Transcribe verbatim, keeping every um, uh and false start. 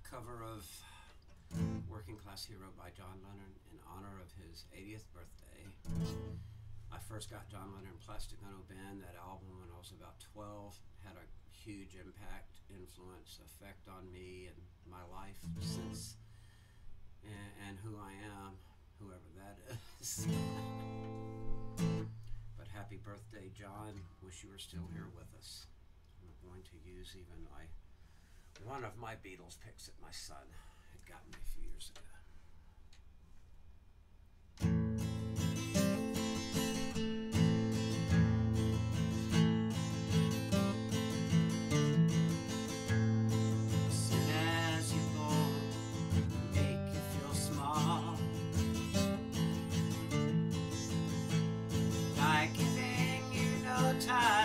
cover of Working Class Hero by John Lennon in honor of his eightieth birthday. I first got John Lennon and Plastic Ono Band, that album, when I was about twelve. Had a huge impact, influence, effect on me and my life since, and, and who I am, whoever that is. But happy birthday, John. Wish you were still here with us. I'm going to use even my one of my Beatles picks that my son had gotten me a few years ago. Soon as you're born, make you feel small, like you think you know time.